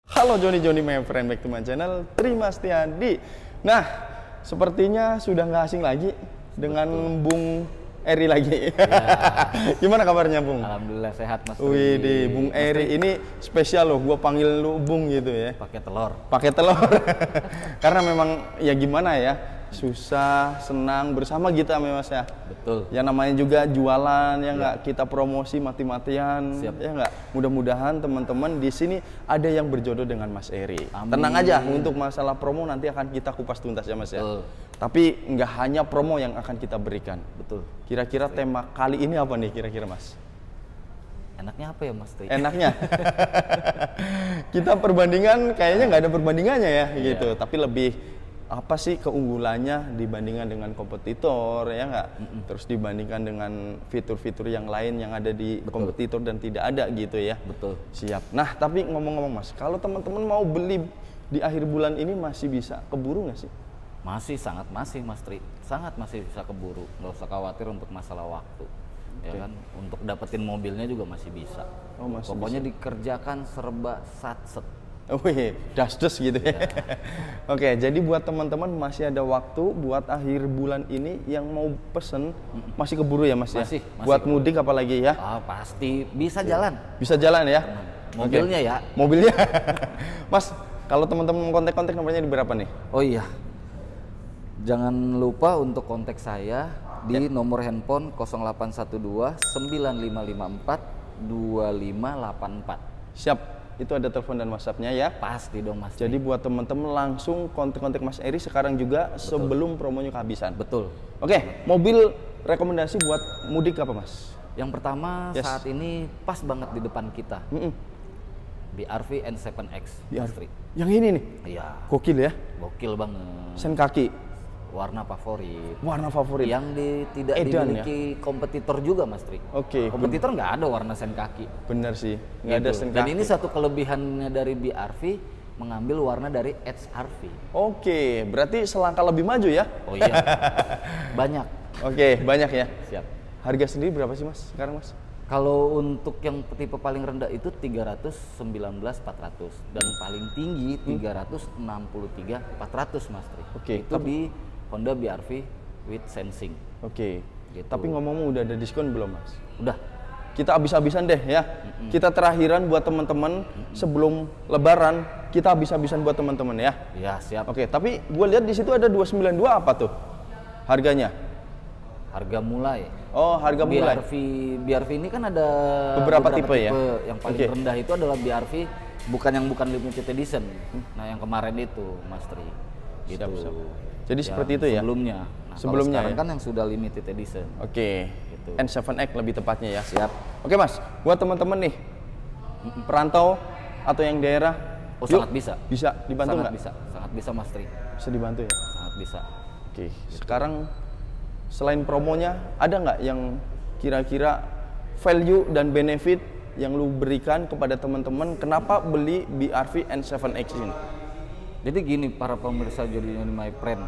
Halo Joni my friend, back to my channel Terima Stiandi. Nah, sepertinya sudah nggak asing lagi dengan Bung Eri lagi. Ya. Gimana kabarnya Bung? Alhamdulillah sehat Mas. Wih, di Bung Eri ini spesial loh, gua panggil lu Bung gitu ya. Pakai telur. Pakai telur. Karena memang ya gimana ya, susah, senang bersama kita Mas ya. Betul. Ya namanya juga jualan ya nggak, kita promosi mati-matian. Siap. Ya nggak. Mudah-mudahan teman-teman di sini ada yang berjodoh dengan Mas Eri. Amin. Tenang aja, untuk masalah promo nanti akan kita kupas tuntas ya Mas ya. Betul. Tapi nggak hanya promo yang akan kita berikan. Betul. Kira-kira tema kali ini apa nih kira-kira Mas? Enaknya apa ya Mas Tri? Enaknya kita perbandingan kayaknya nggak ada perbandingannya ya Iya. gitu, tapi lebih apa sih keunggulannya dibandingkan dengan kompetitor ya nggak? Terus dibandingkan dengan fitur-fitur yang lain yang ada di kompetitor dan tidak ada gitu ya. Betul. Siap. Nah tapi ngomong-ngomong Mas, kalau teman-teman mau beli di akhir bulan ini masih bisa keburu nggak sih? Masih Mas Tri. Sangat masih bisa keburu. Nggak usah khawatir untuk masalah waktu. Ya kan? Untuk dapetin mobilnya juga masih bisa. Oh, masih Pokoknya dikerjakan serba satset. Wih, das-dus gitu ya. Oke, jadi buat teman-teman masih ada waktu buat akhir bulan ini yang mau pesen masih keburu ya Mas ya? Masih. Buat mudik apalagi ya? Ah, pasti bisa jalan. Bisa jalan ya? Mobilnya ya. Mobilnya. Mas, kalau teman-teman kontak-kontak nomornya di berapa nih? Oh iya. Jangan lupa untuk kontak saya di nomor handphone 0812 9554 2584. Siap, itu ada telepon dan WhatsApp-nya ya. Pasti dong Mas. Jadi buat teman-teman langsung kontak-kontak Mas Eri sekarang juga sebelum promonya kehabisan. Betul. Oke, mobil rekomendasi buat mudik apa Mas? Yang pertama Yes. saat ini pas banget di depan kita. Mm-mm. BRV N7X. Mas Tri. Yang ini nih, Iya. gokil ya. Gokil banget. Sen kaki, Warna favorit. warna favorit. Yang tidak Edan dimiliki kompetitor juga Mas Tri. Oke, Kompetitor nggak ada warna sen kaki. bener sih, nggak ada Gitu. sen Dan kaki. ini satu kelebihannya dari BRV, mengambil warna dari HRV. Oke, berarti selangkah lebih maju ya? Oh iya. Banyak. Oke, banyak ya. Siap. Harga sendiri berapa sih Mas sekarang Mas? Kalau untuk yang tipe paling rendah itu 319.400 dan paling tinggi 363.400 Mas Tri. Oke, Itu di Honda BRV with sensing. Oke. Gitu. Tapi ngomong udah ada diskon belum Mas? Udah. Kita habis-habisan deh ya. Kita terakhiran buat teman-teman sebelum Lebaran. Kita habis-habisan buat teman-teman ya. Ya siap. Oke, tapi gue lihat di situ ada 292 apa tuh harganya? Harga mulai. Oh, harga mulai. BRV ini kan ada Beberapa tipe ya? Yang paling Oke. rendah itu adalah BRV bukan limited edition. Nah, yang kemarin itu Mas Tri. Gitu. Siap, siap. Jadi Yang seperti itu ya? Sebelumnya. Nah, Sebelumnya kalau sekarang ya? kan yang sudah limited edition. Oke. Gitu. N7X lebih tepatnya ya. Siap. Oke Mas, buat teman-teman nih perantau atau yang daerah, Oh, yuk, sangat bisa. Bisa dibantu Sangat nggak? bisa. Sangat bisa Mas Tri. Bisa dibantu ya. Sangat bisa. Oke. Sekarang selain promonya ada nggak yang kira-kira value dan benefit yang lu berikan kepada teman-teman kenapa beli BRV N7X ini? Jadi gini para pemirsa Jodinya My Friend,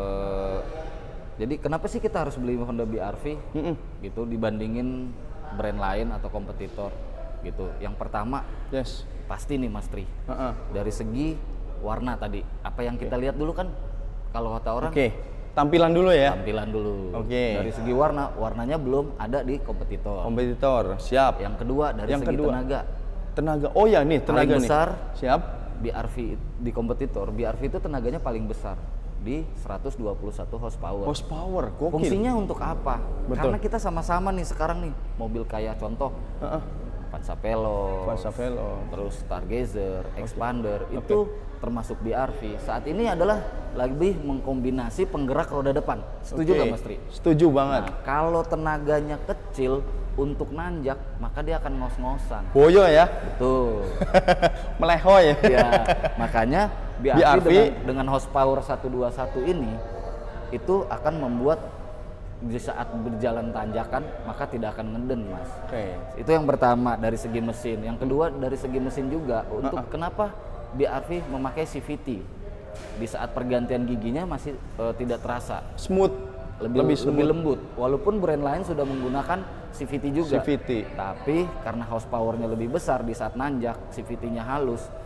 jadi kenapa sih kita harus beli Honda BRV gitu dibandingin brand lain atau kompetitor gitu? Yang pertama, Yes. pasti nih Mas Tri, Heeh. dari segi warna tadi, apa yang kita lihat dulu kan kalau kata orang Oke. Tampilan dulu ya. tampilan dulu. Oke. Dari segi warnanya belum ada di kompetitor. Kompetitor, siap. Yang kedua dari Yang segi kedua. tenaga, Tenaga. Oh ya nih, tenaga paling nih. besar Siap. BRV di kompetitor, BRV itu tenaganya paling besar di 121 horsepower. Horsepower, gokil. Fungsinya untuk apa? Betul. Karena kita sama-sama nih sekarang nih mobil kayak contoh Heeh. Avanza Veloz, Avanza Veloz. terus Stargazer, Expander itu termasuk BRV. Saat ini adalah lebih mengkombinasi penggerak roda depan. Setuju Oke. nggak Mas Tri? Setuju banget. Nah, kalau tenaganya kecil untuk nanjak maka dia akan ngos-ngosan. Boyo ya. Betul. Melehoy. Ya, makanya BRV, BRV dengan horsepower 121 ini itu akan membuat di saat berjalan tanjakan maka tidak akan ngeden Mas. Oke. Itu yang pertama dari segi mesin. Yang kedua dari segi mesin juga untuk kenapa BRV memakai CVT di saat pergantian giginya masih tidak terasa. Smooth. lebih smooth. lembut. Walaupun brand lain sudah menggunakan CVT juga. CVT. Tapi karena horsepowernya lebih besar di saat nanjak, CVT-nya halus,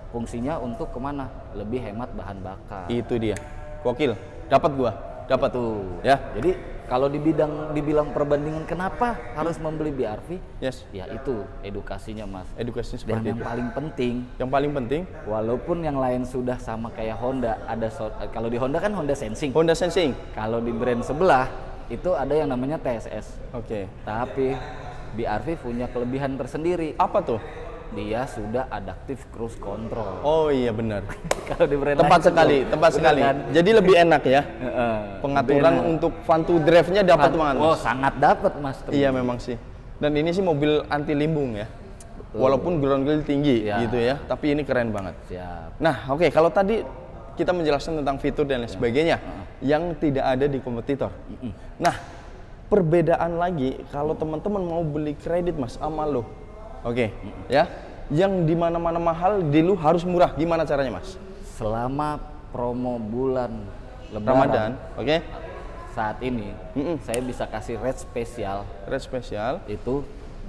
fungsinya untuk kemana? Lebih hemat bahan bakar. Itu dia. Gokil. Dapat gua. Dapat tuh. Ya. Jadi kalau dibilang perbandingan kenapa harus membeli BRV? Yes. Ya itu edukasinya, Mas. Edukasinya Dan seperti yang itu. paling penting, walaupun yang lain sudah sama kayak Honda, kalau di Honda kan Honda Sensing. Honda Sensing. Kalau di brand sebelah itu ada yang namanya TSS. Oke. Tapi BRV punya kelebihan tersendiri. Apa tuh? Dia sudah adaptive cruise control. Oh iya benar. Kalau di brand Tepat lain sekali, belum. tepat Bener sekali. kan? Jadi lebih enak ya. Pengaturan Lebih enak. untuk fun to drive-nya dapat banget. Oh, Mas. sangat dapat, Mas. Iya memang sih. Dan ini sih mobil anti limbung ya. Betul. Walaupun ground grill tinggi Ya. gitu ya, tapi ini keren banget. Siap. Nah, oke, kalau tadi kita menjelaskan tentang fitur dan lain sebagainya yang tidak ada di kompetitor. Nah, perbedaan lagi kalau teman-teman mau beli kredit Mas sama lo. Oke, ya. Yang di mana-mana mahal, di lu harus murah. Gimana caranya, Mas? Selama promo bulan Lebaran Ramadan, oke. saat ini saya bisa kasih rate spesial Rate spesial itu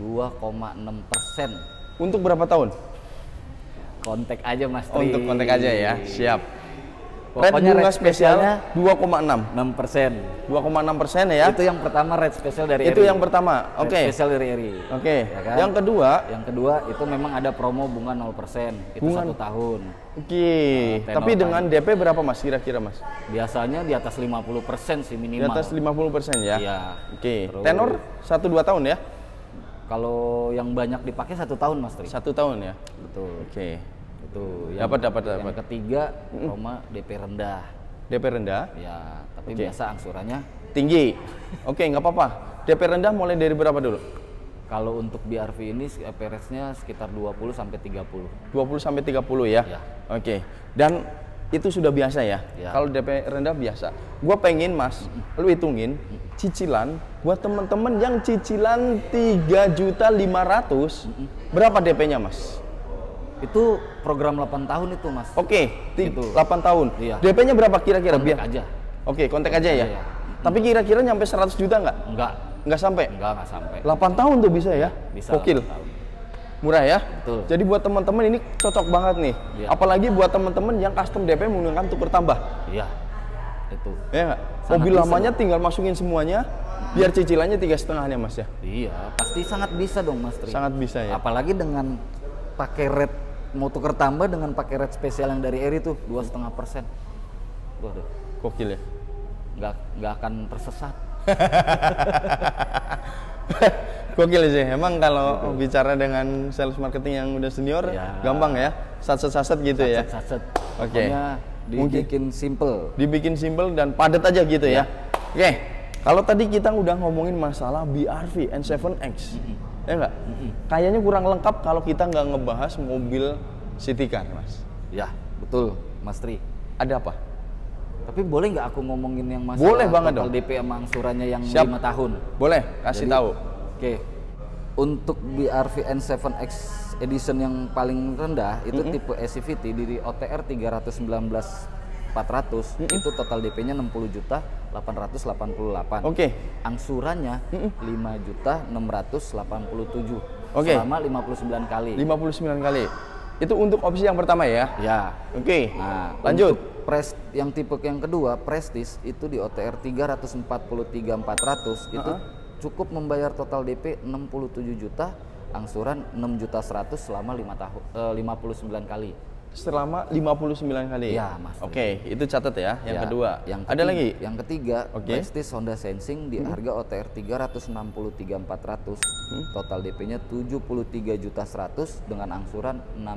2,6%. untuk berapa tahun? Kontak aja, Mas Tri. Oh, untuk kontak aja ya. Siap. Pokoknya Rate bunga rate spesialnya spesialnya 2,6. 6%. 2,6% ya. Itu yang pertama rate spesial dari Itu Eri. yang pertama. Rate Oke. spesial dari Eri. Oke. Ya kan? Yang kedua, itu memang ada promo bunga 0%. Itu Bunga- 1 tahun. oke. tenor Tapi dengan tadi. DP berapa Mas kira-kira Mas? Biasanya di atas 50% sih Di minimal. atas 50% ya. Iya. Oke. Terus- Tenor 1-2 tahun ya? Kalau yang banyak dipakai 1 tahun, Mas Tri. 1 tahun ya. Betul. Oke. Itu. Dapat. Yang ketiga, Roma DP rendah. DP rendah, Ya, tapi Oke. biasa angsurannya. tinggi. Oke, nggak apa-apa. DP rendah mulai dari berapa dulu? Kalau untuk BRV ini average-nya sekitar 20 sampai 30. 20 sampai 30 ya. Ya. Oke. Dan itu sudah biasa ya. Ya. Kalau DP rendah biasa. Gua pengen Mas, lu hitungin cicilan buat temen-temen yang cicilan 3.500.000, berapa DP-nya Mas? Itu program 8 tahun itu, Mas. Oke, Gitu. 8 tahun. Iya. DP-nya berapa kira-kira? Kontak Biar. aja. Oke, kontak aja ya. ya. Tapi kira-kira nyampe 100 juta nggak? Enggak, Nggak sampai. enggak sampai. 8 tahun tuh bisa ya? Bisa. Gokil. 8 tahun. Murah ya? Betul. Jadi buat teman-teman ini cocok banget nih. Iya. Apalagi buat teman-teman yang custom DP menggunakan tuker tambah. Iya. Itu. Ya nggak? Sangat Mobil bisa lamanya tinggal masukin semuanya, biar cicilannya 3,5-nya Mas ya. Iya, pasti sangat bisa dong, Mas Tri. Sangat bisa ya. Apalagi dengan pakai rate mau tuker tambah dengan pakai rate spesial yang dari Eri tuh 2,5%. Waduh, Gokil ya. nggak akan tersesat. Gokil sih. Emang kalau bicara dengan sales marketing yang udah senior, Ya. gampang ya. Saset-saset gitu ya. Saset. Oke. Pokoknya dibikin simple. Dibikin simple dan padat aja gitu ya. Oke. Kalau tadi kita udah ngomongin masalah BRV N7X, ya nggak? Kayaknya kurang lengkap kalau kita nggak ngebahas mobil city car, Mas. Ya, betul, Mas Tri. Ada apa? Tapi boleh nggak aku ngomongin yang masalah Boleh banget total dong. DP sama angsurannya yang Siap. 5 tahun? Boleh, kasih Jadi, tahu. Oke. Untuk BRV N7X edition yang paling rendah itu tipe SCVT di OTR 319.400 itu total DP-nya 60.888. Oke. Angsurannya 5.687. Oke. Selama 59 kali. 59 kali. Itu untuk opsi yang pertama ya. Ya. Oke. Nah, lanjut. untuk yang tipe yang kedua, Prestige itu di OTR 343.400 itu cukup membayar total DP 67 juta, angsuran 6.100.000 selama 59 kali. Selama 59 kali. Iya, Mas. Oke, itu catat ya. Yang Ya, kedua. Ada lagi? Yang ketiga, Oke. Prestige Honda Sensing di harga OTR 363.400, total DP-nya 73.100.000 dengan angsuran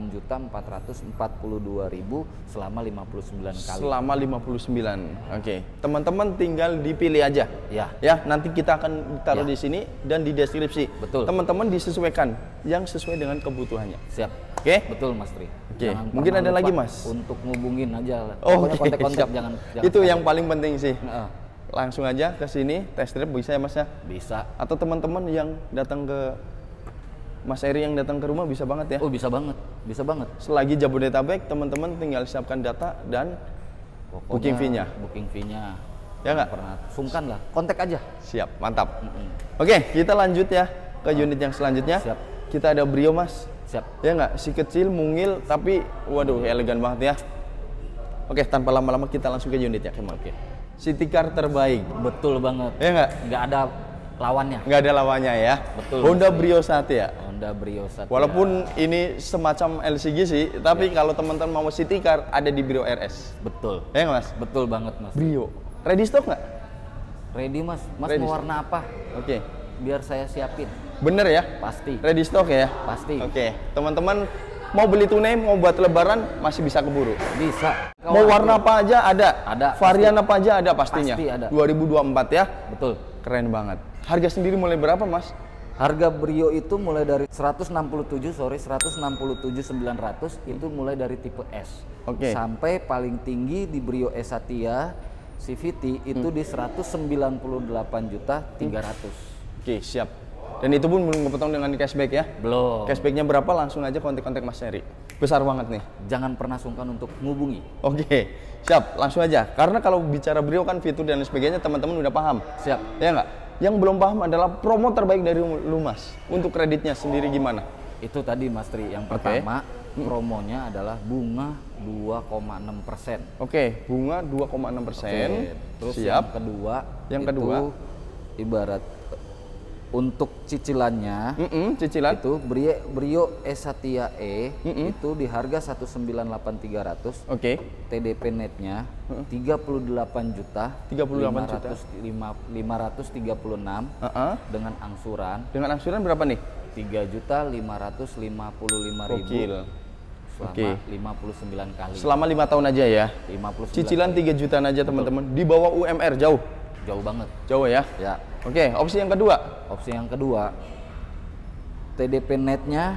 6.442.000 selama 59 kali. Selama 59. Oke. Teman-teman tinggal dipilih aja. Ya. Ya, nanti kita akan taruh Ya. di sini dan di deskripsi. Betul. Teman-teman disesuaikan yang sesuai dengan kebutuhannya. Siap. Oke? Betul, Mas Tri. Oke, Jangan mungkin pernah ada lagi, lupa Mas? Untuk ngubungin aja lah. Oh, Pokoknya oke, kontak-kontak siap. jangan Itu sekali. yang paling penting sih. Heeh. Langsung aja ke sini, test drive bisa ya Mas ya? Bisa. Atau teman-teman yang datang ke Mas Eri yang datang ke rumah bisa banget ya. Oh, bisa banget. Bisa banget. Selagi Jabodetabek, teman-teman tinggal siapkan data dan Pokoknya booking fee-nya. Booking fee-nya. Ya nggak? Pernah sungkan lah. Kontak aja. Siap, mantap. Oke, kita lanjut ya ke unit yang selanjutnya. Siap. Kita ada Brio Mas. Siap. Ya nggak, si kecil mungil tapi waduh elegan banget ya. Oke, tanpa lama-lama kita langsung ke unitnya Kemal. Oke. City car terbaik. Betul banget. Ya nggak? Nggak ada lawannya. Nggak ada lawannya ya. Betul. Honda Brio Satya. Honda Brio Satya. Walaupun ini semacam LCG sih, tapi kalau teman-teman mau city car ada di Brio RS. Betul. Ya nggak, Mas? Betul banget, Mas. Brio. Ready stock nggak? Ready, Mas. Mas Ready mau stock. warna apa? Oke. Biar saya siapin. Bener ya? Pasti. Ready stock ya? Pasti. Oke. Teman-teman mau beli tunai, mau buat lebaran masih bisa keburu. Bisa. Mau warna apa aja ada. Ada, Varian apa aja ada pastinya. Pasti ada. 2024 ya. Betul. Keren banget. Harga sendiri mulai berapa, Mas? Harga Brio itu mulai dari 167.900 itu mulai dari tipe S. Oke. Sampai paling tinggi di Brio S Satya CVT itu di 198.300.000. Oke, siap. Dan itu pun belum kepotong dengan cashback ya. Belum. Cashbacknya berapa? Langsung aja kontak-kontak Mas Heri. Besar banget nih. Jangan pernah sungkan untuk menghubungi. Oke, siap. Langsung aja. Karena kalau bicara Brio kan fitur dan sebagainya teman-teman udah paham. Siap. Ya nggak? Yang belum paham adalah promo terbaik dari lu, Mas. Untuk kreditnya sendiri gimana? Itu tadi Mas Tri. Yang pertama promonya adalah bunga 2,6%. Oke, bunga 2,6%. Terus Siap. yang Yang kedua? Ibarat untuk cicilannya Cicilan. itu Brio S Satya E itu di harga 198.300. Oke. TDP netnya 38 juta 536 dengan angsuran Dengan angsuran berapa nih? 3.555.000 Gokil. selama Oke. 59 kali. Selama 5 tahun aja ya. 59 Cicilan 3 jutaan aja teman-teman. Di bawah UMR jauh. jauh banget. Jauh ya. Ya. Oke, opsi yang kedua. Opsi yang kedua, TDP netnya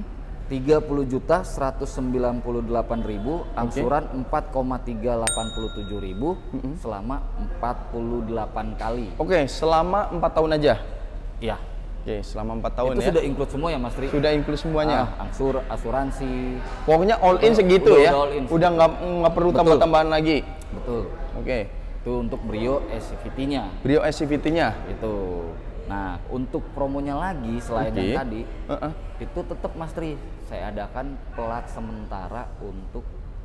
30.198.000, angsuran 4,387.000 selama 48 kali. Oke, selama 4 tahun aja. Ya. Oke, selama 4 tahun Itu ya. sudah include semua ya Mas Tri? Sudah include semuanya. Asuransi. Pokoknya all in segitu Udah ya. all in. Udah nggak perlu Betul. tambah-tambahan lagi. Betul. Oke. Itu untuk Brio SCVT-nya. Brio SCVT-nya. Itu. Nah, untuk promonya lagi selain Oke. yang tadi, itu tetap Mas Tri, saya adakan plat sementara untuk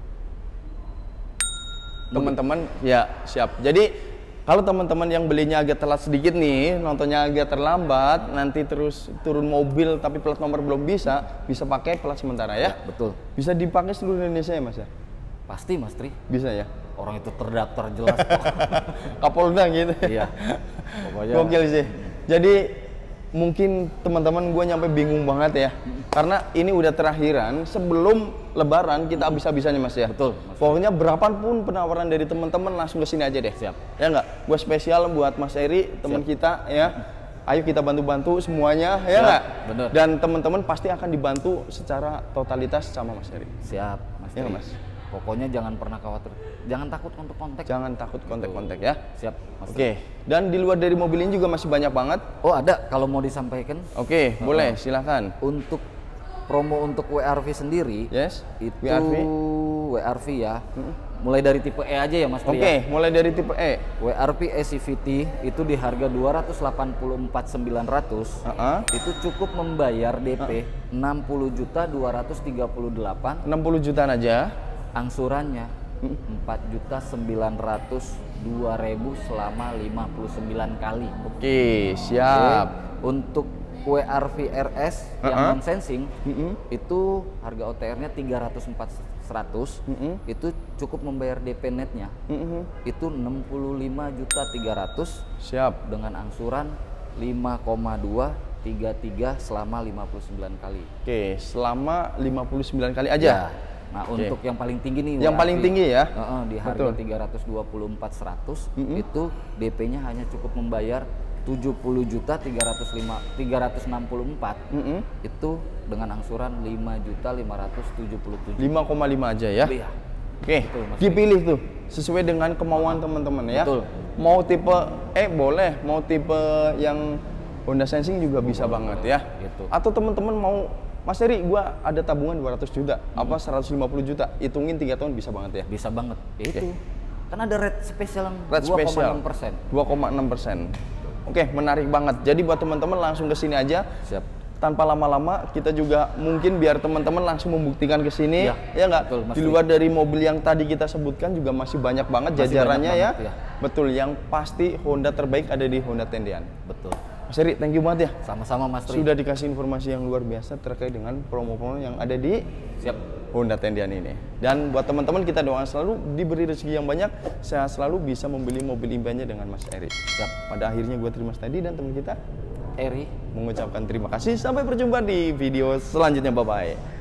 Teman-teman ya siap. Jadi kalau teman-teman yang belinya agak telat sedikit nih, nontonnya agak terlambat, nanti terus turun mobil tapi plat nomor belum bisa pakai plat sementara ya. betul. Bisa dipakai seluruh Indonesia ya Mas ya? Pasti Mas Tri. Bisa ya? Orang itu terdaftar jelas kok. Kapolda gitu. Iya. Pokoknya Gokil sih. Jadi mungkin teman-teman gue nyampe bingung banget ya. Karena ini udah terakhiran sebelum lebaran kita habis-habisannya Mas ya. Betul, Mas. Pokoknya berapapun penawaran dari teman-teman langsung ke sini aja deh. Siap. Ya enggak? Gue spesial buat Mas Eri, teman kita ya. Ayo kita bantu-bantu semuanya ya Siap, enggak? bener. Dan teman-teman pasti akan dibantu secara totalitas sama Mas Eri. siap Mas Iya, Tri. Mas. Pokoknya jangan pernah khawatir. Jangan takut untuk kontak. Jangan takut kontak-kontak ya. Siap Mas Tri. Oke. Dan di luar dari mobil ini juga masih banyak banget. Oh, ada kalau mau disampaikan Oke, boleh silahkan. untuk promo untuk WRV sendiri Yes. itu WRV. ya. Mulai dari tipe E aja ya Mas Tri. Oke, Ya. mulai dari tipe E. WRV SCVT itu di harga 284.900. Itu cukup membayar DP 60.238, 60 jutaan aja. angsurannya 4.902.000 selama 59 kali. Oke, siap. Oke. Untuk WRV RS yang non sensing itu harga OTR-nya 304.100. Itu cukup membayar DP netnya. Itu 65.300 Siap. dengan angsuran 5,233 selama 59 kali. Oke, selama 59 kali aja. Nah, Oke. untuk yang paling tinggi nih Yang WRV, paling tinggi ya? di harga Betul. 324.100 itu DP-nya hanya cukup membayar 70.364 itu dengan angsuran 5.577. 5,5 aja ya. Iya. Oke, Betul, Mas. dipilih tuh sesuai dengan kemauan teman-teman ya. Betul. Mau tipe E boleh, mau tipe yang Honda Sensing juga bisa banget ya. Gitu. Atau teman-teman mau Mas Eri, gua ada tabungan 200 juta, apa 150 juta, hitungin 3 tahun bisa banget ya. Bisa banget. Ya itu. Kan ada rate spesial yang Rate spesial 2,6%. 2,6%. Oke, menarik banget. Jadi buat teman-teman langsung ke sini aja. Siap. tanpa lama-lama kita juga mungkin biar teman-teman langsung membuktikan ke sini, ya nggak? betul, Mas Di luar dari mobil yang tadi kita sebutkan juga masih banyak banget jajarannya ya. Betul, yang pasti Honda terbaik ada di Honda Tendian. Betul. Mas Eri, thank you banget ya. Sama-sama Mas Tri. Sudah dikasih informasi yang luar biasa terkait dengan promo-promo yang ada di Honda Tendian ini. Dan buat teman-teman kita doakan selalu diberi rezeki yang banyak, sehat selalu, bisa membeli mobil impiannya dengan Mas Eri. Pada akhirnya gue terima tadi dan teman kita Eri mengucapkan terima kasih. Sampai berjumpa di video selanjutnya. Bye-bye.